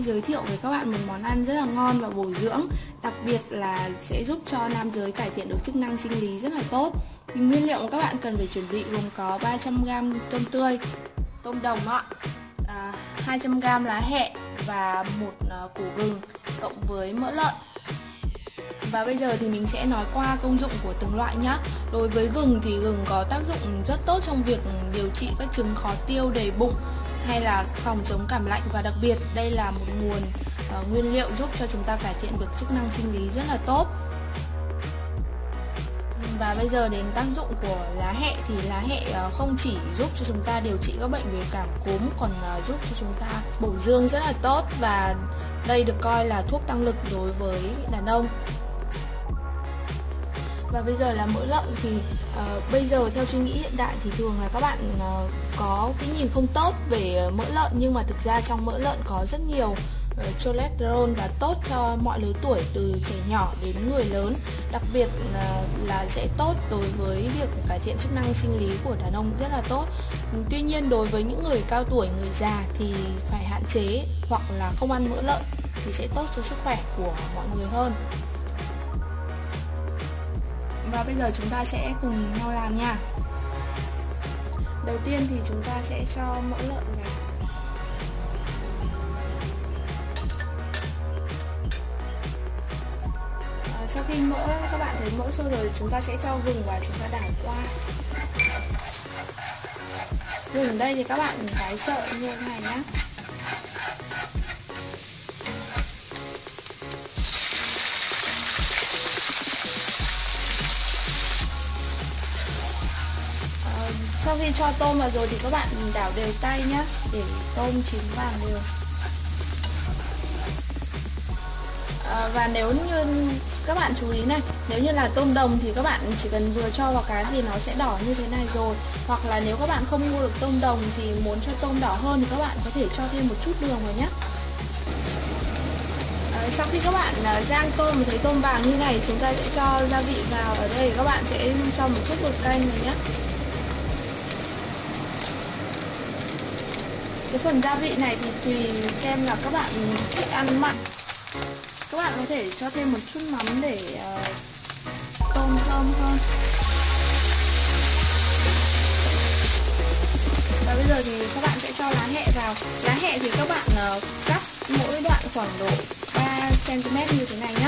giới thiệu với các bạn một món ăn rất là ngon và bổ dưỡng, đặc biệt là sẽ giúp cho nam giới cải thiện được chức năng sinh lý rất là tốt. Thì nguyên liệu mà các bạn cần phải chuẩn bị gồm có 300g tôm tươi, tôm đồng ạ, 200g lá hẹ và một củ gừng cộng với mỡ lợn. Và bây giờ thì mình sẽ nói qua công dụng của từng loại nhé. Đối với gừng thì gừng có tác dụng rất tốt trong việc điều trị các chứng khó tiêu, đầy bụng hay là phòng chống cảm lạnh, và đặc biệt đây là một nguồn nguyên liệu giúp cho chúng ta cải thiện được chức năng sinh lý rất là tốt. Và bây giờ đến tác dụng của lá hẹ thì lá hẹ không chỉ giúp cho chúng ta điều trị các bệnh về cảm cúm, còn giúp cho chúng ta bổ dương rất là tốt, và đây được coi là thuốc tăng lực đối với đàn ông. Và bây giờ là mỡ lợn thì bây giờ theo suy nghĩ hiện đại thì thường là các bạn có cái nhìn không tốt về mỡ lợn, nhưng mà thực ra trong mỡ lợn có rất nhiều cholesterol và tốt cho mọi lứa tuổi từ trẻ nhỏ đến người lớn, đặc biệt là sẽ tốt đối với việc cải thiện chức năng sinh lý của đàn ông rất là tốt. Tuy nhiên đối với những người cao tuổi, người già thì phải hạn chế hoặc là không ăn mỡ lợn thì sẽ tốt cho sức khỏe của mọi người hơn. Và bây giờ chúng ta sẽ cùng nhau làm nha. Đầu tiên thì chúng ta sẽ cho mỡ lợn vào. Sau khi các bạn thấy mỡ sôi rồi, chúng ta sẽ cho gừng vào, chúng ta đảo qua. Gừng đây thì các bạn thái sợi như thế này nhé. Sau khi cho tôm vào rồi thì các bạn đảo đều tay nhé, để tôm chín vàng đều. Và nếu như các bạn chú ý này, nếu như là tôm đồng thì các bạn chỉ cần vừa cho vào cái thì nó sẽ đỏ như thế này rồi. Hoặc là nếu các bạn không mua được tôm đồng thì muốn cho tôm đỏ hơn thì các bạn có thể cho thêm một chút đường vào nhé. Sau khi các bạn rang tôm và thấy tôm vàng như này, chúng ta sẽ cho gia vị vào. Ở đây các bạn sẽ cho một chút bột canh này nhé. Cái phần gia vị này thì tùy xem là các bạn thích ăn mặn. Các bạn có thể cho thêm một chút mắm để tôm thơm hơn. Và bây giờ thì các bạn sẽ cho lá hẹ vào. Lá hẹ thì các bạn cắt mỗi đoạn khoảng độ 3 cm như thế này nhé.